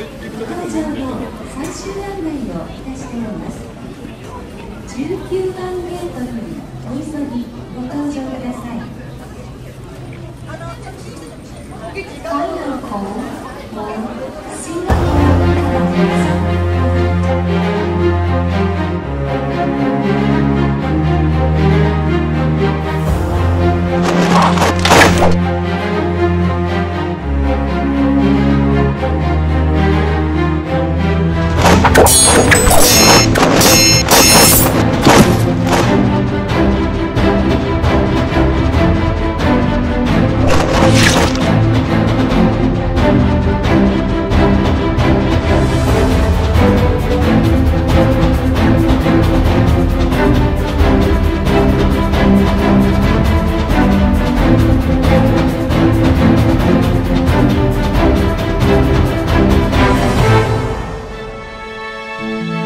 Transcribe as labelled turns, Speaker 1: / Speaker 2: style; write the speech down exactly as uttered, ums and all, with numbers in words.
Speaker 1: ご搭乗の最終案内をいたしております。じゅうきゅうばんゲートよりお急ぎご搭乗ください。Final call for Singapore Thank you.